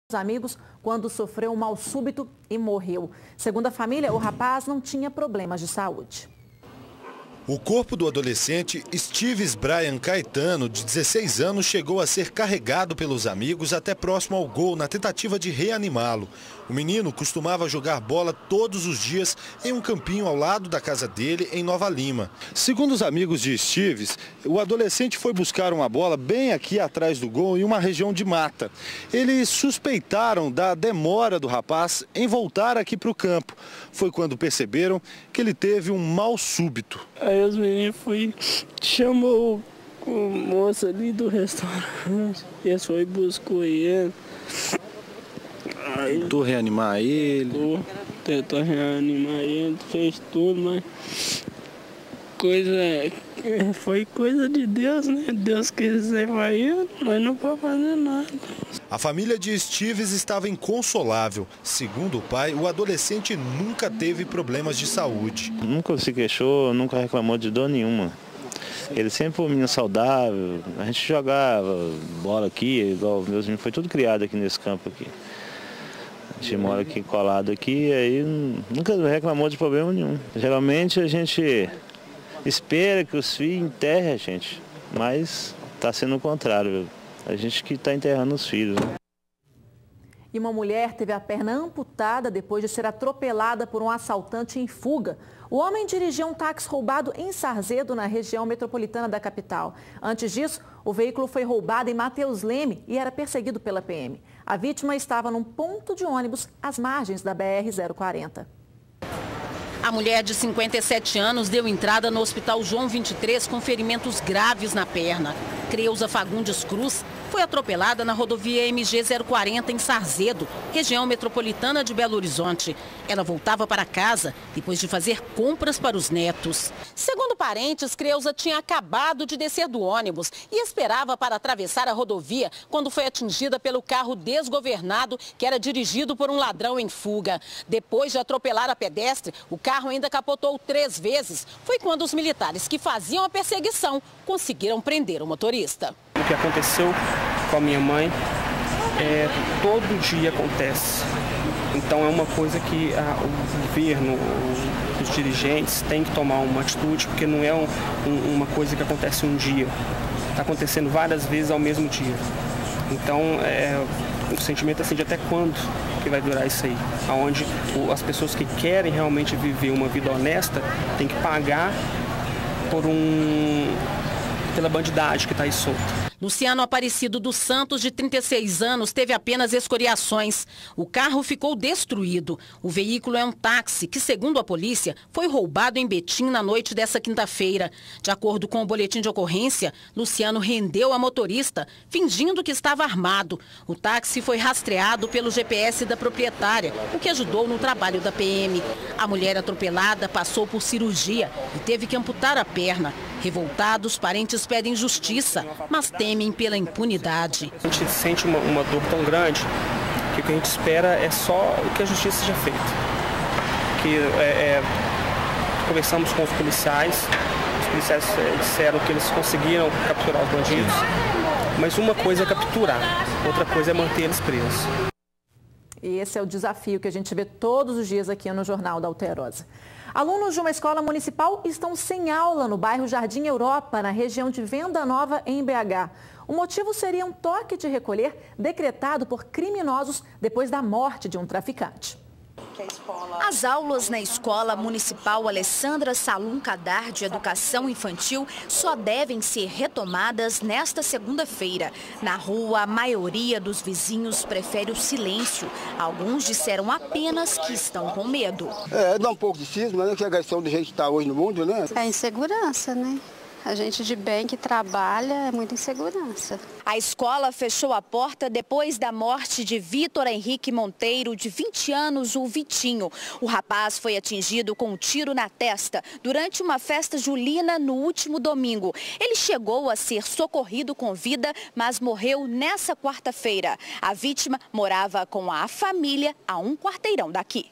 amigos quando sofreu um mal súbito e morreu. Segundo a família, o rapaz não tinha problemas de saúde. O corpo do adolescente Steves Brian Caetano, de 16 anos, chegou a ser carregado pelos amigos até próximo ao gol na tentativa de reanimá-lo. O menino costumava jogar bola todos os dias em um campinho ao lado da casa dele, em Nova Lima. Segundo os amigos de Steves, o adolescente foi buscar uma bola bem aqui atrás do gol, em uma região de mata. Eles suspeitaram da demora do rapaz em voltar aqui para o campo. Foi quando perceberam que ele teve um mal súbito. Aí os meninos chamou o moço ali do restaurante, eles foi e buscou ele. Tentou reanimar ele? Tentou reanimar ele, fez tudo, mas foi coisa de Deus, né? Deus quis levar ele, mas não pode fazer nada. A família de Steves estava inconsolável. Segundo o pai, o adolescente nunca teve problemas de saúde. Nunca se queixou, nunca reclamou de dor nenhuma. Ele sempre foi um menino saudável, a gente jogava bola aqui, igual meus meninos, foi tudo criado aqui nesse campo aqui. A gente mora aqui colado aqui, aí nunca reclamou de problema nenhum. Geralmente a gente espera que os filhos enterrem a gente, mas está sendo o contrário, a gente que está enterrando os filhos. Né? E uma mulher teve a perna amputada depois de ser atropelada por um assaltante em fuga. O homem dirigia um táxi roubado em Sarzedo, na região metropolitana da capital. Antes disso, o veículo foi roubado em Mateus Leme e era perseguido pela PM. A vítima estava num ponto de ônibus às margens da BR-040. A mulher de 57 anos deu entrada no Hospital João 23 com ferimentos graves na perna. Creuza Fagundes Cruz foi atropelada na rodovia MG 040 em Sarzedo, região metropolitana de Belo Horizonte. Ela voltava para casa depois de fazer compras para os netos. Segundo parentes, Creuza tinha acabado de descer do ônibus e esperava para atravessar a rodovia quando foi atingida pelo carro desgovernado que era dirigido por um ladrão em fuga. Depois de atropelar a pedestre, o carro ainda capotou 3 vezes. Foi quando os militares que faziam a perseguição conseguiram prender o motorista. O que aconteceu com a minha mãe, todo dia acontece. Então é uma coisa que o governo, os dirigentes têm que tomar uma atitude, porque não é uma coisa que acontece um dia. Está acontecendo várias vezes ao mesmo dia. Então o sentimento assim de até quando que vai durar isso aí? Onde as pessoas que querem realmente viver uma vida honesta têm que pagar pela bandidagem que está aí solta. Luciano Aparecido dos Santos, de 36 anos, teve apenas escoriações. O carro ficou destruído. O veículo é um táxi que, segundo a polícia, foi roubado em Betim na noite dessa quinta-feira. De acordo com o boletim de ocorrência, Luciano rendeu a motorista, fingindo que estava armado. O táxi foi rastreado pelo GPS da proprietária, o que ajudou no trabalho da PM. A mulher atropelada passou por cirurgia e teve que amputar a perna. Revoltados, parentes pedem justiça, mas temem pela impunidade. A gente sente uma dor tão grande que o que a gente espera é só que a justiça seja feita. Conversamos com os policiais disseram que eles conseguiram capturar os bandidos, mas uma coisa é capturar, outra coisa é manter eles presos. E esse é o desafio que a gente vê todos os dias aqui no Jornal da Alterosa. Alunos de uma escola municipal estão sem aula no bairro Jardim Europa, na região de Venda Nova, em BH. O motivo seria um toque de recolher decretado por criminosos depois da morte de um traficante. As aulas na Escola Municipal Alessandra Salum Kadar de Educação Infantil só devem ser retomadas nesta segunda-feira. Na rua, a maioria dos vizinhos prefere o silêncio. Alguns disseram apenas que estão com medo. Dá um pouco de cisma, né? Que a questão do jeito que está hoje no mundo, né? É insegurança, né? A gente de bem que trabalha é muita insegurança. A escola fechou a porta depois da morte de Vitor Henrique Monteiro, de 20 anos, o Vitinho. O rapaz foi atingido com um tiro na testa durante uma festa julina no último domingo. Ele chegou a ser socorrido com vida, mas morreu nessa quarta-feira. A vítima morava com a família a um quarteirão daqui.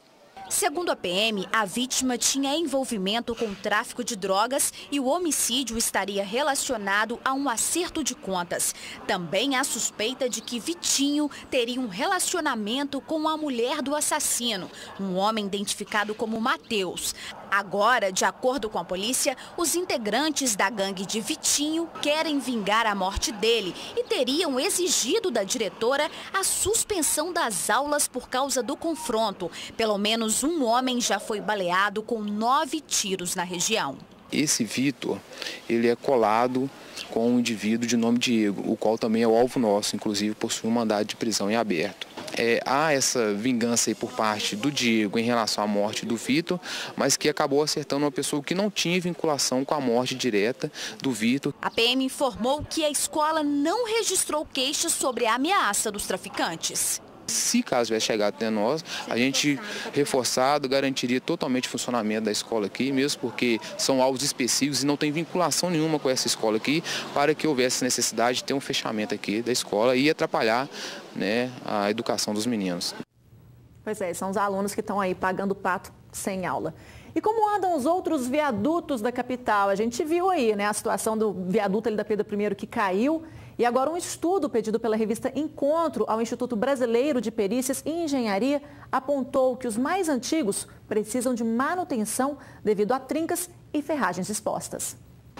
Segundo a PM, a vítima tinha envolvimento com o tráfico de drogas e o homicídio estaria relacionado a um acerto de contas. Também há suspeita de que Vitinho teria um relacionamento com a mulher do assassino, um homem identificado como Matheus. Agora, de acordo com a polícia, os integrantes da gangue de Vitinho querem vingar a morte dele e teriam exigido da diretora a suspensão das aulas por causa do confronto. Pelo menos um homem já foi baleado com 9 tiros na região. Esse Vitor, ele é colado com um indivíduo de nome Diego, o qual também é o alvo nosso, inclusive possui um mandado de prisão em aberto. Há essa vingança aí por parte do Diego em relação à morte do Vitor, mas que acabou acertando uma pessoa que não tinha vinculação com a morte direta do Vitor. A PM informou que a escola não registrou queixas sobre a ameaça dos traficantes. Se caso tivesse chegado até nós, a gente, reforçado, garantiria totalmente o funcionamento da escola aqui, mesmo porque são alvos específicos e não tem vinculação nenhuma com essa escola aqui, para que houvesse necessidade de ter um fechamento aqui da escola e atrapalhar, né, a educação dos meninos. Pois é, são os alunos que estão aí pagando pato sem aula. E como andam os outros viadutos da capital? A gente viu aí, né, a situação do viaduto ali da Pedro I que caiu. E agora um estudo pedido pela revista Encontro ao Instituto Brasileiro de Perícias e Engenharia apontou que os mais antigos precisam de manutenção devido a trincas e ferragens expostas.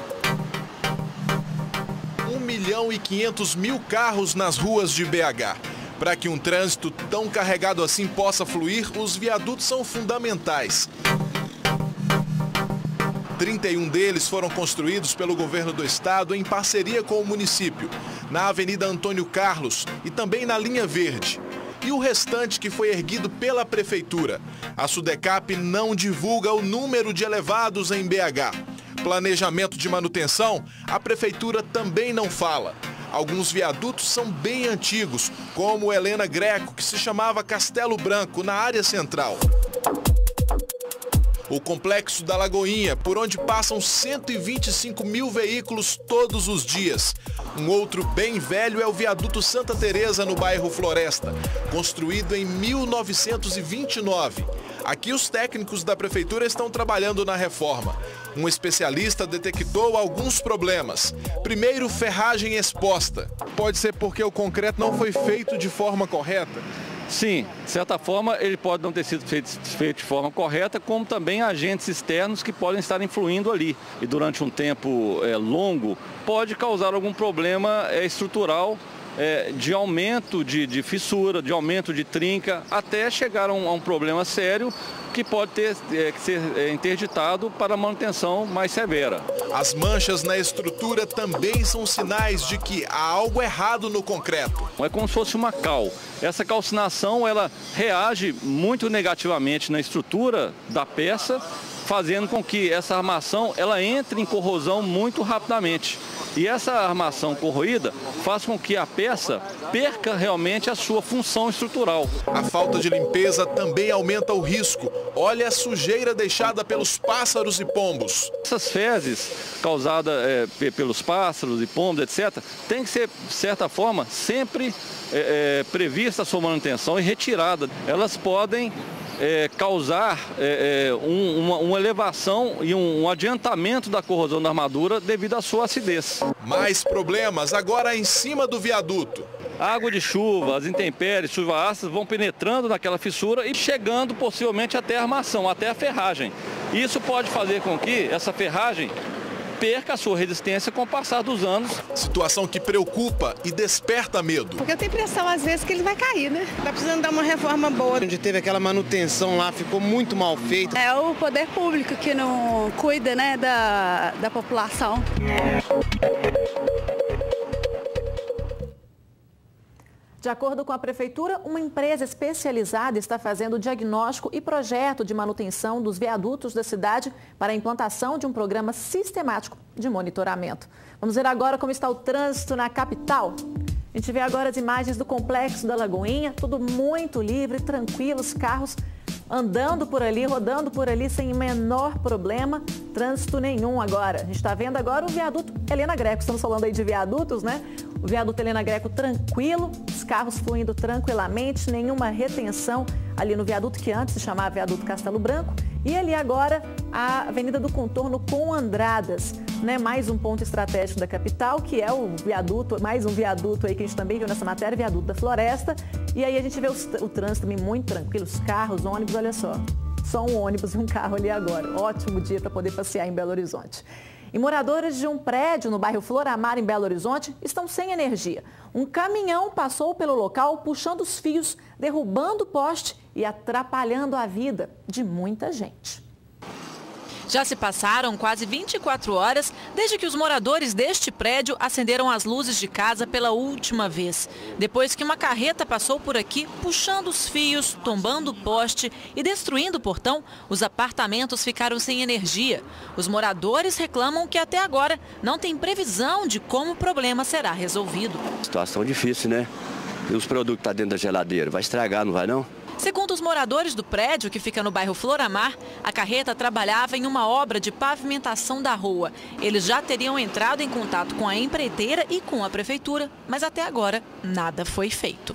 1.500.000 carros nas ruas de BH. Para que um trânsito tão carregado assim possa fluir, os viadutos são fundamentais. 31 deles foram construídos pelo governo do estado em parceria com o município, na Avenida Antônio Carlos e também na Linha Verde. E o restante que foi erguido pela prefeitura. A Sudecap não divulga o número de elevados em BH. Planejamento de manutenção, a prefeitura também não fala. Alguns viadutos são bem antigos, como o Helena Greco, que se chamava Castelo Branco, na área central. O complexo da Lagoinha, por onde passam 125.000 veículos todos os dias. Um outro bem velho é o viaduto Santa Teresa, no bairro Floresta, construído em 1929. Aqui os técnicos da prefeitura estão trabalhando na reforma. Um especialista detectou alguns problemas. Primeiro, ferragem exposta. Pode ser porque o concreto não foi feito de forma correta? Sim, de certa forma ele pode não ter sido feito de forma correta, como também agentes externos que podem estar influindo ali. E durante um tempo longo pode causar algum problema estrutural, de aumento de fissura, de aumento de trinca, até chegar a um problema sério que pode ter que ser interditado para manutenção mais severa. As manchas na estrutura também são sinais de que há algo errado no concreto. É como se fosse uma cal. Essa calcinação ela reage muito negativamente na estrutura da peça, fazendo com que essa armação ela entre em corrosão muito rapidamente. E essa armação corroída faz com que a peça perca realmente a sua função estrutural. A falta de limpeza também aumenta o risco. Olha a sujeira deixada pelos pássaros e pombos. Essas fezes causadas pelos pássaros e pombos, etc., tem que ser, de certa forma, sempre prevista a sua manutenção e retirada. Elas podem causar uma elevação e um adiantamento da corrosão da armadura devido à sua acidez. Mais problemas agora em cima do viaduto. A água de chuva, as intempéries, chuva ácida vão penetrando naquela fissura e chegando possivelmente até a armação, até a ferragem. Isso pode fazer com que essa ferragem perca a sua resistência com o passar dos anos. Situação que preocupa e desperta medo. Porque eu tenho impressão, às vezes, que ele vai cair, né? Tá precisando dar uma reforma boa. Onde teve aquela manutenção lá, ficou muito mal feito. É o poder público que não cuida, né, da população. De acordo com a Prefeitura, uma empresa especializada está fazendo diagnóstico e projeto de manutenção dos viadutos da cidade para a implantação de um programa sistemático de monitoramento. Vamos ver agora como está o trânsito na capital. A gente vê agora as imagens do complexo da Lagoinha, tudo muito livre, tranquilo, os carros andando por ali, rodando por ali sem o menor problema, trânsito nenhum agora. A gente está vendo agora o viaduto Helena Greco, estamos falando aí de viadutos, né? O viaduto Helena Greco tranquilo, os carros fluindo tranquilamente, nenhuma retenção ali no viaduto que antes se chamava Viaduto Castelo Branco, e ali agora a Avenida do Contorno com Andradas, né? Mais um ponto estratégico da capital, que é o viaduto, mais um viaduto aí que a gente também viu nessa matéria, viaduto da Floresta. E aí a gente vê o trânsito também muito tranquilo, os carros, ônibus, olha só. Só um ônibus e um carro ali agora. Ótimo dia para poder passear em Belo Horizonte. E moradores de um prédio no bairro Floramar, em Belo Horizonte, estão sem energia. Um caminhão passou pelo local puxando os fios, derrubando o poste e atrapalhando a vida de muita gente. Já se passaram quase 24 horas desde que os moradores deste prédio acenderam as luzes de casa pela última vez. Depois que uma carreta passou por aqui, puxando os fios, tombando o poste e destruindo o portão, os apartamentos ficaram sem energia. Os moradores reclamam que até agora não tem previsão de como o problema será resolvido. Situação difícil, né? E os produtos que estão dentro da geladeira, vai estragar, não vai não? Segundo os moradores do prédio, que fica no bairro Floramar, a carreta trabalhava em uma obra de pavimentação da rua. Eles já teriam entrado em contato com a empreiteira e com a prefeitura, mas até agora nada foi feito.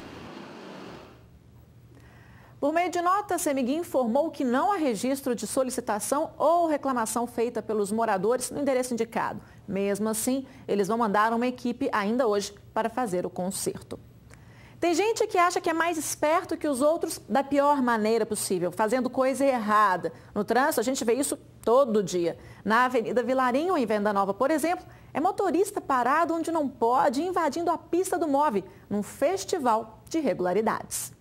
Por meio de nota, a CEMIG informou que não há registro de solicitação ou reclamação feita pelos moradores no endereço indicado. Mesmo assim, eles vão mandar uma equipe ainda hoje para fazer o conserto. Tem gente que acha que é mais esperto que os outros da pior maneira possível, fazendo coisa errada. No trânsito, a gente vê isso todo dia. Na Avenida Vilarinho, em Venda Nova, por exemplo, é motorista parado onde não pode, invadindo a pista do MOVE, num festival de irregularidades.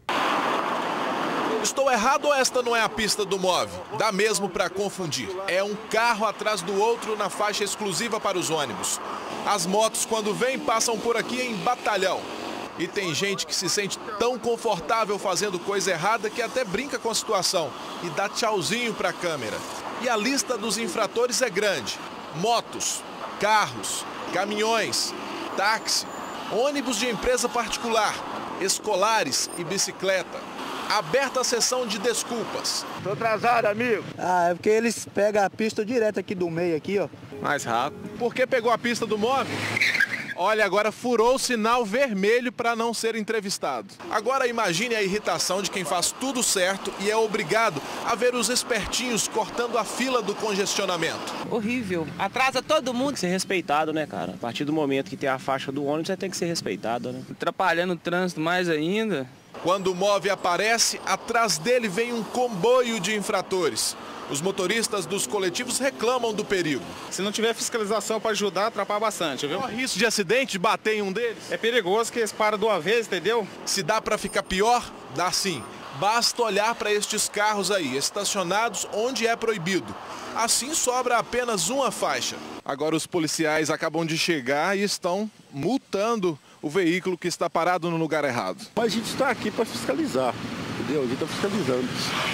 Estou errado ou esta não é a pista do MOVE? Dá mesmo para confundir. É um carro atrás do outro na faixa exclusiva para os ônibus. As motos, quando vêm, passam por aqui em batalhão. E tem gente que se sente tão confortável fazendo coisa errada que até brinca com a situação e dá tchauzinho para a câmera. E a lista dos infratores é grande. Motos, carros, caminhões, táxi, ônibus de empresa particular, escolares e bicicleta. Aberta a sessão de desculpas. Tô atrasado, amigo. É porque eles pegam a pista direto aqui do meio, aqui, ó. Mais rápido. Por que pegou a pista do MOVE? Olha, agora furou o sinal vermelho para não ser entrevistado. Agora imagine a irritação de quem faz tudo certo e é obrigado a ver os espertinhos cortando a fila do congestionamento. Horrível. Atrasa todo mundo. Tem que ser respeitado, né, cara? A partir do momento que tem a faixa do ônibus, tem que ser respeitado, né? Atrapalhando o trânsito mais ainda. Quando o MOVE aparece, atrás dele vem um comboio de infratores. Os motoristas dos coletivos reclamam do perigo. Se não tiver fiscalização para ajudar, atrapalha bastante, viu? Corre risco de acidente, de bater em um deles? É perigoso que eles param de uma vez, entendeu? Se dá para ficar pior, dá sim. Basta olhar para estes carros aí, estacionados onde é proibido. Assim sobra apenas uma faixa. Agora os policiais acabam de chegar e estão multando o veículo que está parado no lugar errado. Mas a gente está aqui para fiscalizar, entendeu? A gente está fiscalizando.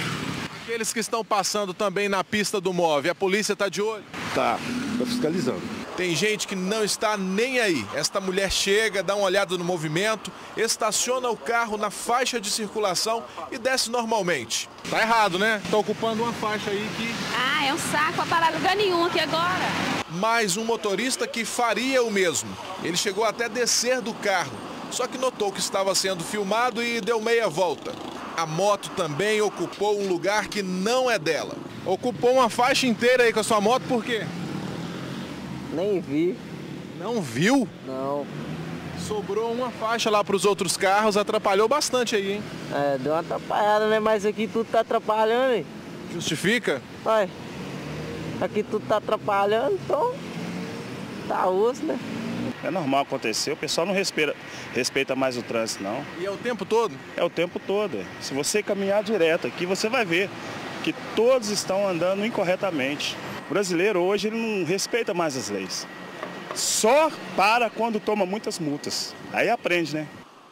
Aqueles que estão passando também na pista do MOVE, a polícia está de olho? Tá fiscalizando. Tem gente que não está nem aí. Esta mulher chega, dá uma olhada no movimento, estaciona o carro na faixa de circulação e desce normalmente. Tá errado, né? Tá ocupando uma faixa aí que... Ah, é um saco para parar lugar nenhum aqui agora. Mais um motorista que faria o mesmo. Ele chegou até a descer do carro, só que notou que estava sendo filmado e deu meia volta. A moto também ocupou um lugar que não é dela. Ocupou uma faixa inteira aí com a sua moto, por quê? Nem vi. Não viu? Não. Sobrou uma faixa lá para os outros carros, atrapalhou bastante aí, hein? É, deu uma atrapalhada, né? Mas aqui tudo tá atrapalhando, hein? Justifica? Vai. Aqui tudo tá atrapalhando, então tá osso, né? É normal acontecer, o pessoal não respeita mais o trânsito, não. E é o tempo todo? É o tempo todo. Se você caminhar direto aqui, você vai ver que todos estão andando incorretamente. O brasileiro hoje ele não respeita mais as leis. Só para quando toma muitas multas. Aí aprende, né?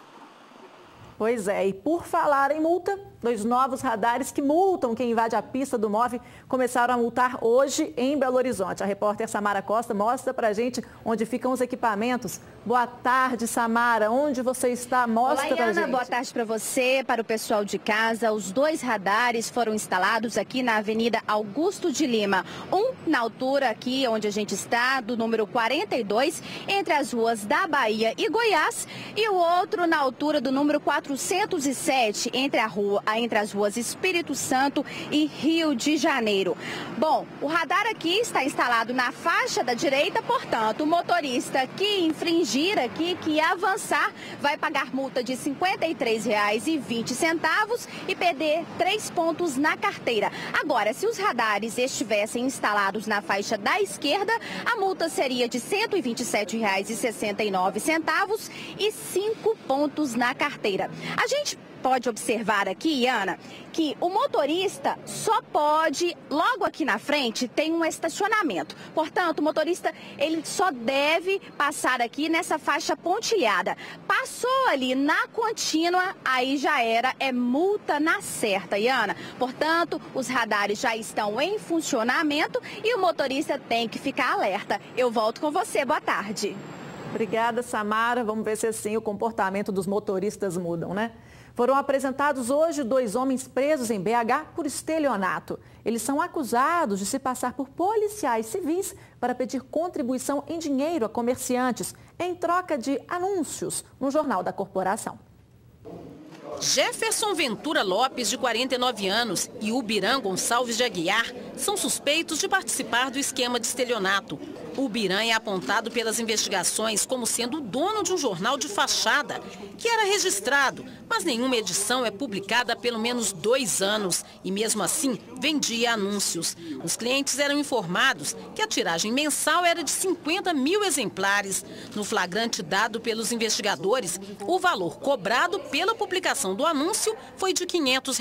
Pois é, e por falar em multa, 2 novos radares que multam quem invade a pista do MOVE começaram a multar hoje em Belo Horizonte. A repórter Samara Costa mostra pra gente onde ficam os equipamentos Boa tarde, Samara. Onde você está? Mostra pra gente. Olá, Ana. Boa tarde para você, para o pessoal de casa. Os 2 radares foram instalados aqui na Avenida Augusto de Lima. Um na altura aqui onde a gente está, do número 42, entre as ruas da Bahia e Goiás. E o outro na altura do número 407, entre as ruas Espírito Santo e Rio de Janeiro. Bom, o radar aqui está instalado na faixa da direita, portanto, o motorista que infringir aqui, que avançar, vai pagar multa de R$ 53,20 e perder 3 pontos na carteira. Agora, se os radares estivessem instalados na faixa da esquerda, a multa seria de R$ 127,69 e 5 pontos na carteira. A gente pode observar aqui, Ana, que o motorista só pode, logo aqui na frente, tem um estacionamento. Portanto, o motorista, ele só deve passar aqui nessa faixa pontilhada. Passou ali na contínua, aí já era, é multa na certa, Ana. Portanto, os radares já estão em funcionamento e o motorista tem que ficar alerta. Eu volto com você, boa tarde. Obrigada, Samara. Vamos ver se assim o comportamento dos motoristas mudam, né? Foram apresentados hoje 2 homens presos em BH por estelionato. Eles são acusados de se passar por policiais civis para pedir contribuição em dinheiro a comerciantes em troca de anúncios no Jornal da Corporação. Jefferson Ventura Lopes, de 49 anos, e Ubiran Gonçalves de Aguiar são suspeitos de participar do esquema de estelionato. Ubiran é apontado pelas investigações como sendo o dono de um jornal de fachada, que era registrado, mas nenhuma edição é publicada há pelo menos 2 anos e, mesmo assim, vendia anúncios. Os clientes eram informados que a tiragem mensal era de 50 mil exemplares. No flagrante dado pelos investigadores, o valor cobrado pela publicação do anúncio foi de R$ 500.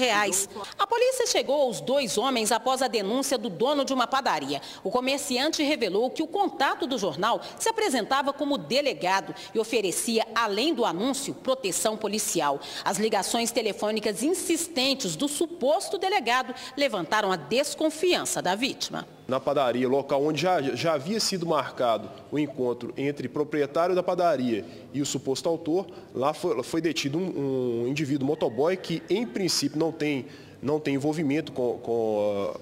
A polícia chegou aos 2 homens após a denúncia do dono de uma padaria. O comerciante revelou que o contato do jornal se apresentava como delegado e oferecia, além do anúncio, proteção policial. As ligações telefônicas insistentes do suposto delegado levantaram a desconfiança da vítima. Na padaria, local onde já havia sido marcado o encontro entre proprietário da padaria e o suposto autor, lá foi detido um indivíduo motoboy que, em princípio, não tem envolvimento com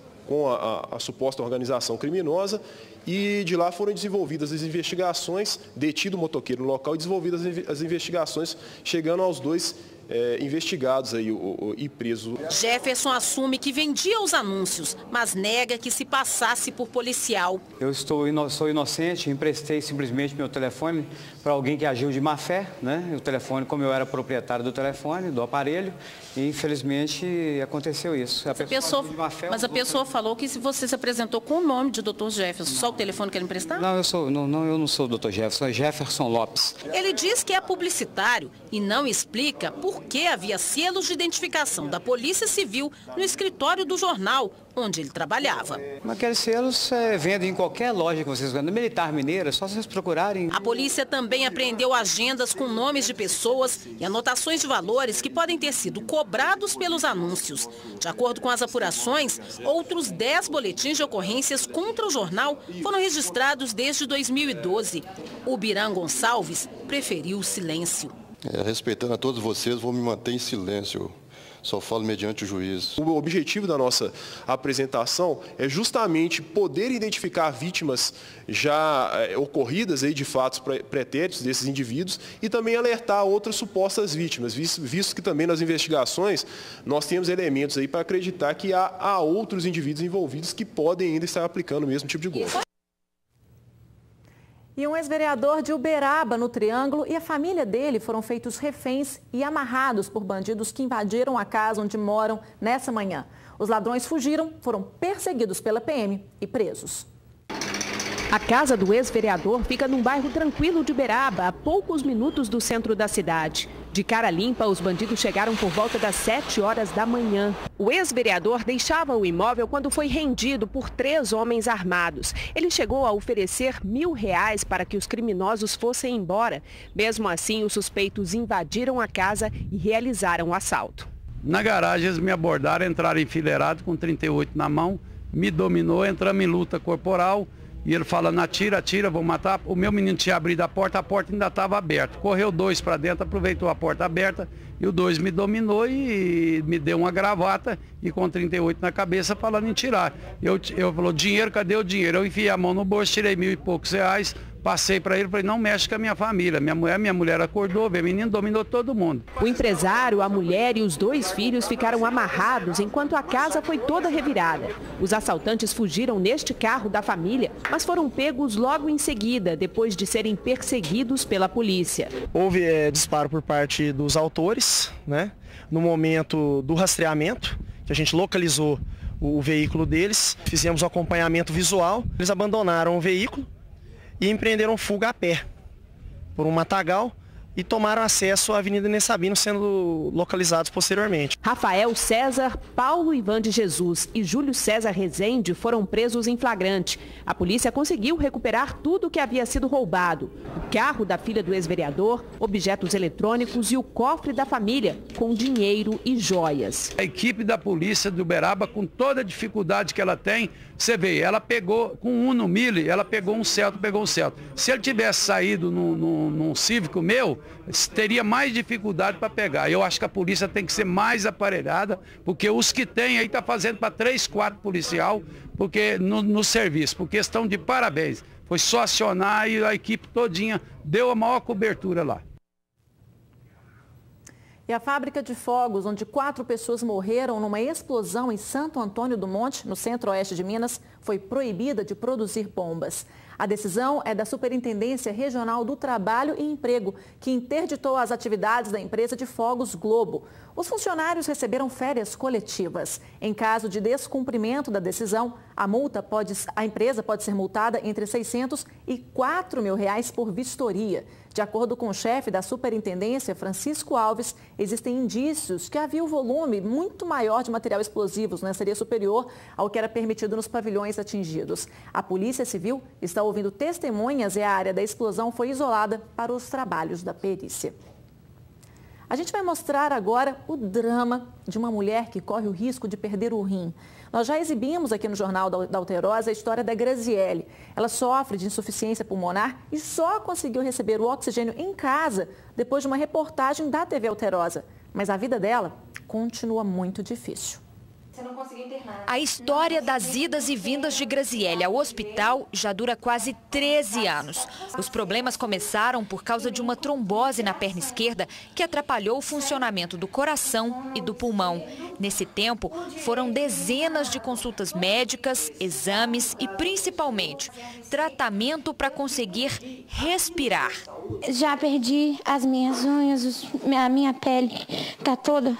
a suposta organização criminosa, e de lá foram desenvolvidas as investigações, detido o motoqueiro no local e desenvolvidas as investigações, chegando aos 2 investigados aí, e presos. Jefferson assume que vendia os anúncios, mas nega que se passasse por policial. Eu sou inocente, emprestei simplesmente meu telefone para alguém que agiu de má fé, né? O telefone, como eu era proprietário do telefone, do aparelho, e infelizmente aconteceu isso. Mas a pessoa falou que você se apresentou com o nome de Dr. Jefferson, só o telefone que ele emprestar? Não, eu não sou o Dr. Jefferson, é Jefferson Lopes. Ele diz que é publicitário e não explica por que havia selos de identificação da Polícia Civil no escritório do jornal onde ele trabalhava. Aqueles selos vendem em qualquer loja que vocês vendem. Militar Mineira, é só vocês procurarem. A polícia também apreendeu agendas com nomes de pessoas e anotações de valores que podem ter sido cobrados pelos anúncios. De acordo com as apurações, outros 10 boletins de ocorrências contra o jornal foram registrados desde 2012. Ubiran Gonçalves preferiu o silêncio. Respeitando a todos vocês, vou me manter em silêncio. Só falo mediante o juízo. O objetivo da nossa apresentação é justamente poder identificar vítimas já ocorridas aí de fatos pretéritos desses indivíduos e também alertar outras supostas vítimas, visto que também nas investigações nós temos elementos aí para acreditar que há outros indivíduos envolvidos que podem ainda estar aplicando o mesmo tipo de golpe. E um ex-vereador de Uberaba, no Triângulo, e a família dele foram feitos reféns e amarrados por bandidos que invadiram a casa onde moram nessa manhã. Os ladrões fugiram, foram perseguidos pela PM e presos. A casa do ex-vereador fica num bairro tranquilo de Uberaba, a poucos minutos do centro da cidade. De cara limpa, os bandidos chegaram por volta das 7 horas da manhã. O ex-vereador deixava o imóvel quando foi rendido por 3 homens armados. Ele chegou a oferecer R$1.000 para que os criminosos fossem embora. Mesmo assim, os suspeitos invadiram a casa e realizaram o assalto. Na garagem, eles me abordaram, entraram enfileirado com 38 na mão, me dominou, entramos em luta corporal. E ele falando, atira, atira, vou matar. O meu menino tinha abrido a porta ainda estava aberta. Correu 2 para dentro, aproveitou a porta aberta e o 2 me dominou e me deu uma gravata e com 38 na cabeça falando em tirar. Eu falou, dinheiro, cadê o dinheiro? Eu enfiei a mão no bolso, tirei R$1.000 e poucos, passei para ele, falei, não mexe com a minha família. Minha mulher acordou, o menino dominou todo mundo. O empresário, a mulher e os 2 filhos ficaram amarrados enquanto a casa foi toda revirada. Os assaltantes fugiram neste carro da família, mas foram pegos logo em seguida, depois de serem perseguidos pela polícia. Houve disparo por parte dos autores, né? No momento do rastreamento, que a gente localizou o veículo deles, fizemos o acompanhamento visual, eles abandonaram o veículo e empreenderam fuga a pé por um matagal e tomaram acesso à Avenida Inês Sabino, sendo localizados posteriormente. Rafael César, Paulo Ivan de Jesus e Júlio César Rezende foram presos em flagrante. A polícia conseguiu recuperar tudo o que havia sido roubado. O carro da filha do ex-vereador, objetos eletrônicos e o cofre da família, com dinheiro e joias. A equipe da polícia de Uberaba, com toda a dificuldade que ela tem, você vê, ela pegou, com um Uno Mille, ela pegou um Celta. Se ele tivesse saído num Cívico meu, teria mais dificuldade para pegar. Eu acho que a polícia tem que ser mais aparelhada, porque os que tem aí está fazendo para 3, 4 policial porque, no serviço, por questão de parabéns. Foi só acionar e a equipe todinha deu a maior cobertura lá. E a fábrica de fogos, onde 4 pessoas morreram numa explosão em Santo Antônio do Monte, no centro-oeste de Minas, foi proibida de produzir bombas. A decisão é da Superintendência Regional do Trabalho e Emprego, que interditou as atividades da empresa de fogos Globo. Os funcionários receberam férias coletivas. Em caso de descumprimento da decisão, a empresa pode ser multada entre R$600 e R$4.000 por vistoria. De acordo com o chefe da superintendência, Francisco Alves, existem indícios que havia um volume muito maior de material explosivo, seria superior ao que era permitido nos pavilhões atingidos. A Polícia Civil está ouvindo testemunhas e a área da explosão foi isolada para os trabalhos da perícia. A gente vai mostrar agora o drama de uma mulher que corre o risco de perder o rim. Nós já exibimos aqui no Jornal da Alterosa a história da Graziele. Ela sofre de insuficiência pulmonar e só conseguiu receber o oxigênio em casa depois de uma reportagem da TV Alterosa. Mas a vida dela continua muito difícil. A história das idas e vindas de Graziele ao hospital já dura quase 13 anos. Os problemas começaram por causa de uma trombose na perna esquerda que atrapalhou o funcionamento do coração e do pulmão. Nesse tempo, foram dezenas de consultas médicas, exames e, principalmente, tratamento para conseguir respirar. Já perdi as minhas unhas, a minha pele está toda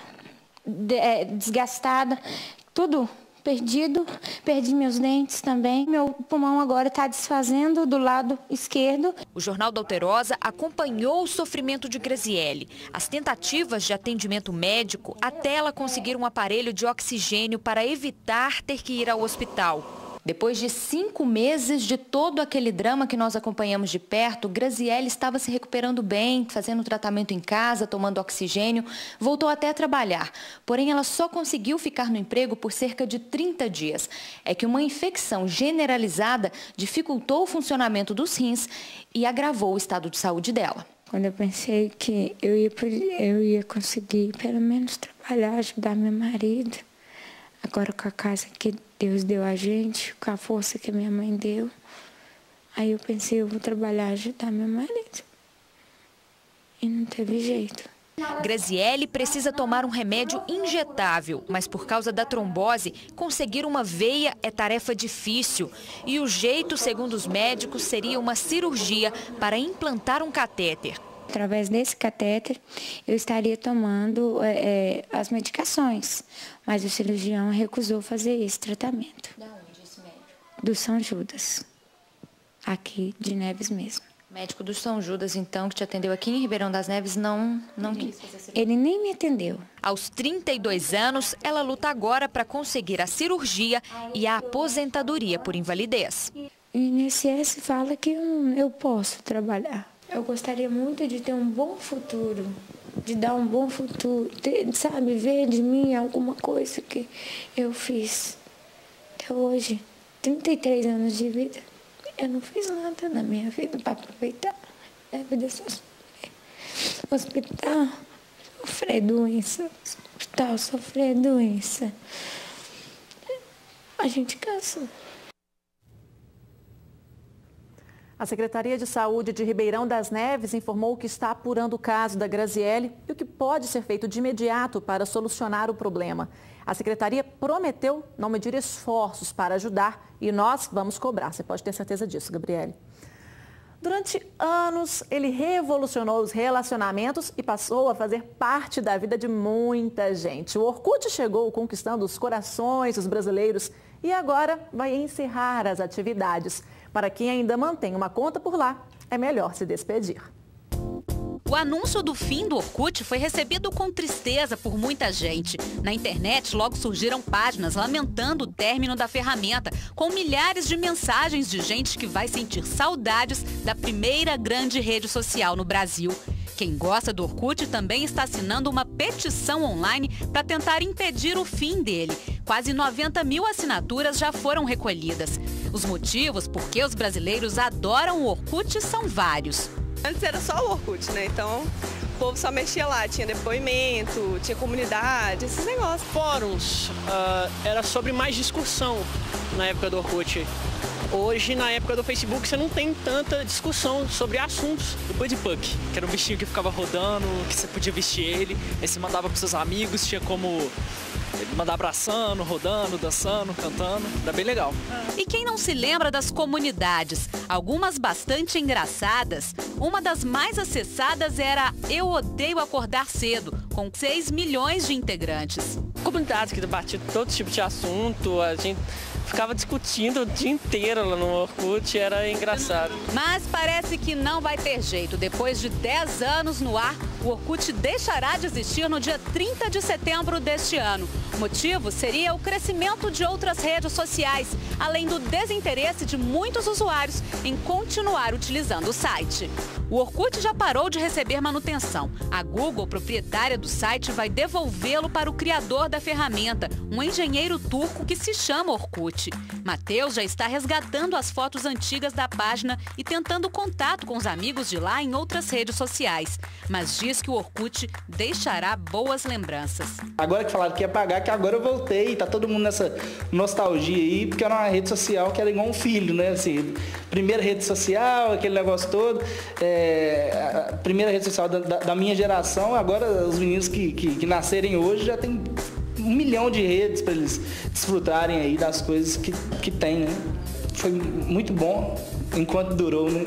desgastada, tudo perdido, perdi meus dentes também. Meu pulmão agora está desfazendo do lado esquerdo. O Jornal da Alterosa acompanhou o sofrimento de Graziele, as tentativas de atendimento médico até ela conseguir um aparelho de oxigênio para evitar ter que ir ao hospital. Depois de 5 meses de todo aquele drama que nós acompanhamos de perto, Graziele estava se recuperando bem, fazendo tratamento em casa, tomando oxigênio, voltou até a trabalhar. Porém, ela só conseguiu ficar no emprego por cerca de 30 dias. É que uma infecção generalizada dificultou o funcionamento dos rins e agravou o estado de saúde dela. Quando eu pensei que eu ia conseguir pelo menos trabalhar, ajudar meu marido, agora com a casa que Deus deu a gente, com a força que minha mãe deu, aí eu pensei, eu vou trabalhar, ajudar meu marido. E não teve jeito. Graziele precisa tomar um remédio injetável, mas por causa da trombose, conseguir uma veia é tarefa difícil. E o jeito, segundo os médicos, seria uma cirurgia para implantar um catéter. Através desse catéter, eu estaria tomando as medicações, mas o cirurgião recusou fazer esse tratamento. De onde esse médico? Do São Judas, aqui de Neves mesmo. Médico do São Judas, então, que te atendeu aqui em Ribeirão das Neves, não quis fazer cirurgia. Ele nem me atendeu. Aos 32 anos, ela luta agora para conseguir a cirurgia e a aposentadoria por invalidez. O INSS fala que eu posso trabalhar. Eu gostaria muito de ter um bom futuro, de dar um bom futuro, sabe, ver de mim alguma coisa que eu fiz até hoje. 33 anos de vida Eu não fiz nada na minha vida para aproveitar. A vida é só hospital, sofrer doença. Hospital, sofrer doença. A gente cansa. A Secretaria de Saúde de Ribeirão das Neves informou que está apurando o caso da Graziele e o que pode ser feito de imediato para solucionar o problema. A Secretaria prometeu não medir esforços para ajudar e nós vamos cobrar. Você pode ter certeza disso, Gabriele. Durante anos, ele revolucionou os relacionamentos e passou a fazer parte da vida de muita gente. O Orkut chegou conquistando os corações dos brasileiros e agora vai encerrar as atividades. Para quem ainda mantém uma conta por lá, é melhor se despedir. O anúncio do fim do Orkut foi recebido com tristeza por muita gente. Na internet, logo surgiram páginas lamentando o término da ferramenta, com milhares de mensagens de gente que vai sentir saudades da primeira grande rede social no Brasil. Quem gosta do Orkut também está assinando uma petição online para tentar impedir o fim dele. Quase 90 mil assinaturas já foram recolhidas. Os motivos por que os brasileiros adoram o Orkut são vários. Antes era só o Orkut, né? Então o povo só mexia lá, tinha depoimento, tinha comunidade, esses negócios. Fóruns, era sobre mais discussão na época do Orkut. Hoje, na época do Facebook, você não tem tanta discussão sobre assuntos. O Buddypuck, que era um bichinho que ficava rodando, que você podia vestir ele, aí você mandava para seus amigos, tinha como mandar abraçando, rodando, dançando, cantando, era bem legal. E quem não se lembra das comunidades? Algumas bastante engraçadas. Uma das mais acessadas era Eu Odeio Acordar Cedo, com 6 milhões de integrantes. Comunidades que debatiam todo tipo de assunto, a gente ficava discutindo o dia inteiro lá no Orkut, era engraçado. Mas parece que não vai ter jeito. Depois de 10 anos no ar, o Orkut deixará de existir no dia 30 de setembro deste ano. O motivo seria o crescimento de outras redes sociais, além do desinteresse de muitos usuários em continuar utilizando o site. O Orkut já parou de receber manutenção. A Google, proprietária do site, vai devolvê-lo para o criador da ferramenta, um engenheiro turco que se chama Orkut. Matheus já está resgatando as fotos antigas da página e tentando contato com os amigos de lá em outras redes sociais. Mas diz que o Orkut deixará boas lembranças. Agora que falaram que ia pagar, que agora eu voltei, tá todo mundo nessa nostalgia aí, porque era uma rede social que era igual um filho, né? Assim, primeira rede social, aquele negócio todo, a primeira rede social da minha geração, agora os meninos que nascerem hoje já tem 1 milhão de redes para eles desfrutarem aí das coisas que tem, né? Foi muito bom enquanto durou, né?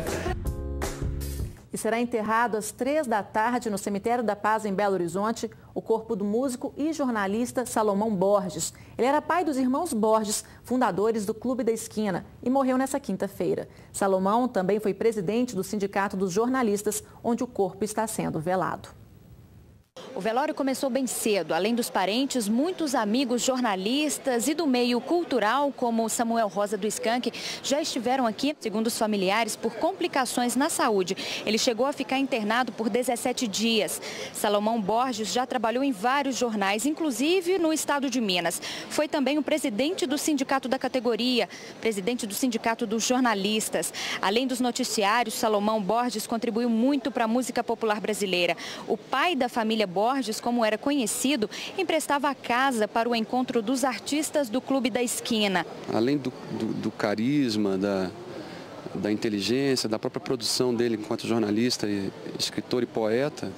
E será enterrado às 3 da tarde no Cemitério da Paz, em Belo Horizonte, o corpo do músico e jornalista Salomão Borges. Ele era pai dos irmãos Borges, fundadores do Clube da Esquina, e morreu nessa quinta-feira. Salomão também foi presidente do Sindicato dos Jornalistas, onde o corpo está sendo velado. O velório começou bem cedo. Além dos parentes, muitos amigos jornalistas e do meio cultural, como Samuel Rosa do Skank, já estiveram aqui, segundo os familiares, por complicações na saúde. Ele chegou a ficar internado por 17 dias. Salomão Borges já trabalhou em vários jornais, inclusive no estado de Minas. Foi também o presidente do sindicato da categoria, presidente do sindicato dos jornalistas. Além dos noticiários, Salomão Borges contribuiu muito para a música popular brasileira. O pai da família Borges, como era conhecido, emprestava a casa para o encontro dos artistas do Clube da Esquina. Além do carisma, da inteligência, da própria produção dele enquanto jornalista, escritor e poeta,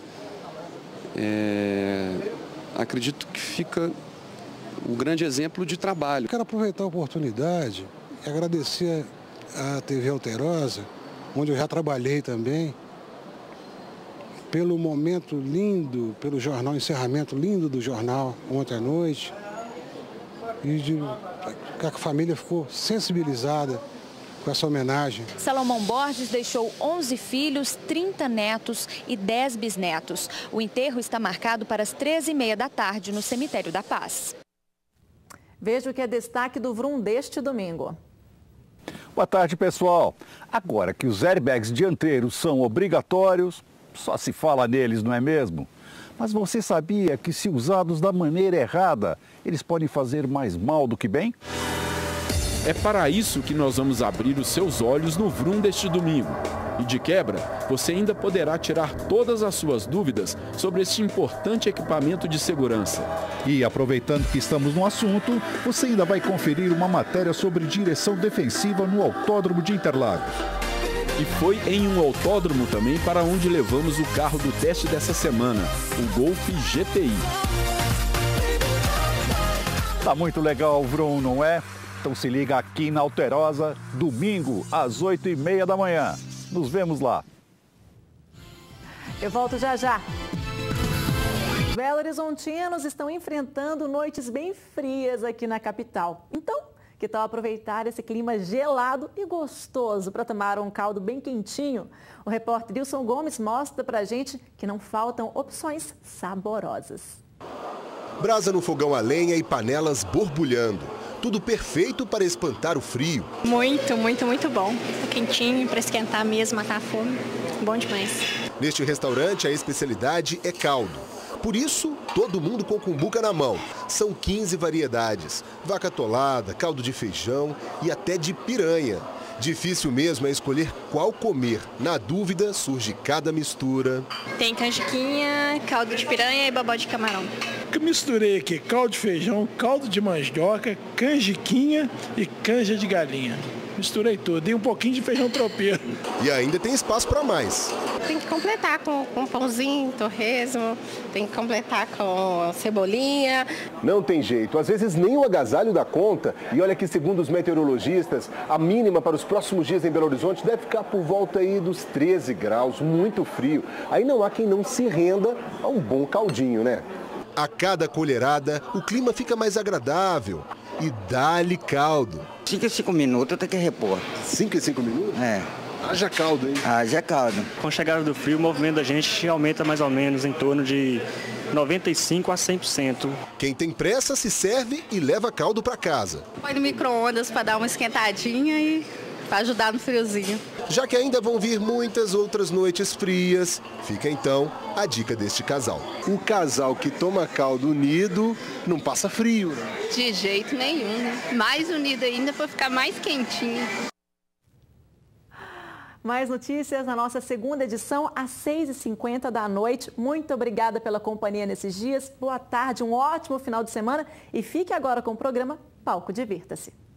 acredito que fica um grande exemplo de trabalho. Quero aproveitar a oportunidade e agradecer à TV Alterosa, onde eu já trabalhei também, pelo momento lindo, pelo jornal, encerramento lindo do jornal ontem à noite, e que a família ficou sensibilizada com essa homenagem. Salomão Borges deixou 11 filhos, 30 netos e 10 bisnetos. O enterro está marcado para as 13h30 da tarde no Cemitério da Paz. Veja o que é destaque do VRUM deste domingo. Boa tarde, pessoal. Agora que os airbags dianteiros são obrigatórios, só se fala neles, não é mesmo? Mas você sabia que, se usados da maneira errada, eles podem fazer mais mal do que bem? É para isso que nós vamos abrir os seus olhos no Vroom deste domingo. E de quebra, você ainda poderá tirar todas as suas dúvidas sobre este importante equipamento de segurança. E aproveitando que estamos no assunto, você ainda vai conferir uma matéria sobre direção defensiva no Autódromo de Interlagos. E foi em um autódromo também para onde levamos o carro do teste dessa semana, o Golf GTI. Tá muito legal o Vroom, não é? Então se liga aqui na Alterosa, domingo às 8h30 da manhã. Nos vemos lá. Eu volto já já. Belo Horizontinos estão enfrentando noites bem frias aqui na capital. Então, que tal aproveitar esse clima gelado e gostoso para tomar um caldo bem quentinho? O repórter Wilson Gomes mostra pra gente que não faltam opções saborosas. Brasa no fogão a lenha e panelas borbulhando. Tudo perfeito para espantar o frio. Muito, muito, muito bom. Quentinho para esquentar mesmo, matar a fome. Bom demais. Neste restaurante, a especialidade é caldo. Por isso, todo mundo com cumbuca na mão. São 15 variedades. Vaca atolada, caldo de feijão e até de piranha. Difícil mesmo é escolher qual comer. Na dúvida, surge cada mistura. Tem canjiquinha, caldo de piranha e bobó de camarão. Eu misturei aqui caldo de feijão, caldo de mandioca, canjiquinha e canja de galinha. Misturei tudo e um pouquinho de feijão tropeiro. E ainda tem espaço para mais. Tem que completar com pãozinho, torresmo, tem que completar com cebolinha. Não tem jeito, às vezes nem o agasalho dá conta. E olha que, segundo os meteorologistas, a mínima para os próximos dias em Belo Horizonte deve ficar por volta aí dos 13 graus, muito frio. Aí não há quem não se renda a um bom caldinho, né? A cada colherada, o clima fica mais agradável. E dá-lhe caldo. 5 em 5 minutos tem que repor. 5 em 5 minutos? É. Haja caldo, hein? Haja caldo. Com a chegada do frio, o movimento da gente aumenta mais ou menos em torno de 95% a 100%. Quem tem pressa se serve e leva caldo para casa. Põe no micro-ondas para dar uma esquentadinha e para ajudar no friozinho. Já que ainda vão vir muitas outras noites frias, fica então a dica deste casal. Um casal que toma caldo unido não passa frio, né? De jeito nenhum, né? Mais unido ainda para ficar mais quentinho. Mais notícias na nossa segunda edição, às 6h50 da noite. Muito obrigada pela companhia nesses dias. Boa tarde, um ótimo final de semana. E fique agora com o programa Palco Divirta-se.